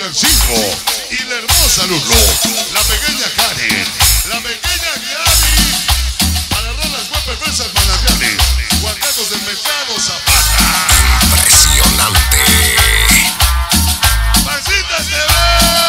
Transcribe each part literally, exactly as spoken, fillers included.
el cinco. Y la hermosa Lulu, la pequeña Karen, la pequeña Gaby. Para rolas, guapas, fresas, manantiales, guardacos del mercado Zapata. Impresionante. Pasitas T V.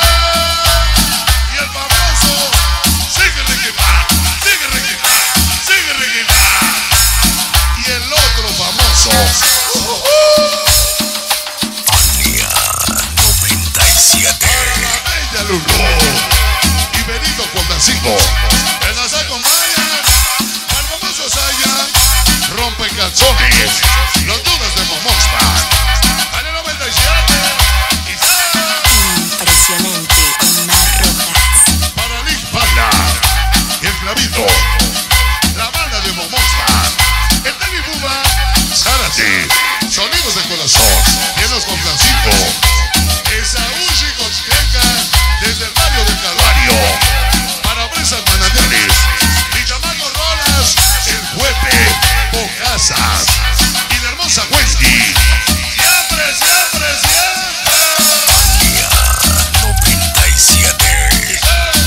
Y el famoso sigue requipar, sigue requipar, sigue requipar. Y el otro famoso uh, uh, Fania noventa y siete. para la bella Lulu y Benito Cuadracico, que nos acompañan al famoso Saya, rompe calzones, los dudas de Momonsta, al noventa y siete y Saya. Impresionante, Omar Rojas. Para Nick Pala y el clavito, la banda de Momonsta, el Tony Buba, Zárate, sonidos de corazón, llenos con Francisco, Esaú Chicosqueca, desde el barrio del Calvario, para Bresas Manantiales, Villamaco Rolas, el Juepe, Bocazas y la hermosa Wendy. Siempre, siempre, siempre. Fania noventa y siete.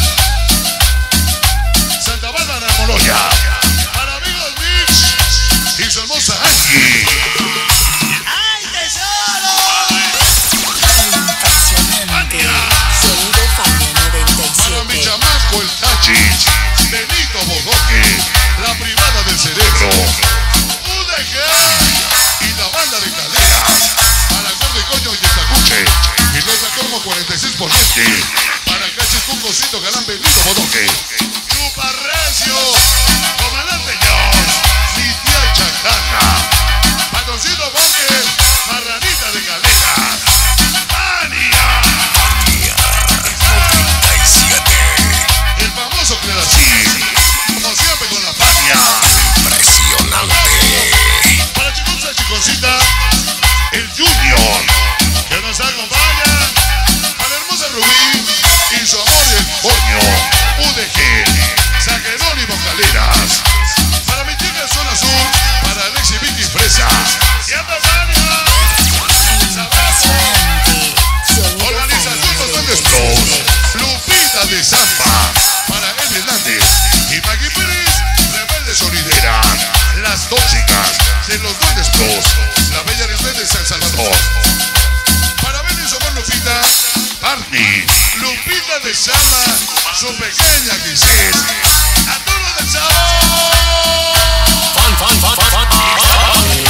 Santa Bárbara Moloya, para amigos Mix y su hermosa Angie. ¡Ay, tesoro! Impresionante. Sonido Fania noventa y Para mi siete. chamaco el Tachi, Benito Bodoque, la privada del cerebro, U D G y la banda de Calera, para Gordo Coño y el Tacuche, y los de Cormo cuarenta y seis por diez, para Cachis Cuncocito Galán Benito Bodoque, Chupa Recio, Comandante Jones, mi tía Chacana, Patroncito Boque, Marranita de Calera, Mania. Fania noventa y siete. El famoso Cleracín, como siempre con la Fania. Impresionante. Para Chiconza Chiconcita, el Junior, que nos acompaña. A la hermosa Rubí y su amor el coño, U D G, San Jerónimo Caleras. Para mi chica Sol Azul, para Alexi Vicky Fresa. Siempre Fania. Impresionante. Sonido Organización Fania Constantes noventa y Plus, siete. Lupita de Zampa, para El Hernández y Maggie Pérez, Rebelde Solidera, las tóxicas de los Duendes Plus, la bella Lisbeth de San Salvador. Para ver y somos Lupita, Barney, Lupita de Sama, su pequeña Giselle, a todos del sabor. Fan, fan, fan, fan, fan.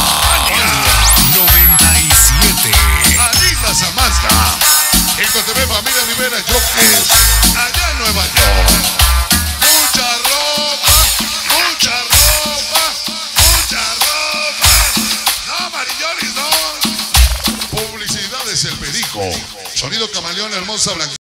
noventa y siete. Anita Samantha, en T V Familia Rivera Jokers, allá en Nueva York. Mucha ropa, mucha ropa, mucha ropa. No, Marillonis, no. Publicidades El Perico. Sonido Camaleón, hermosa blanca.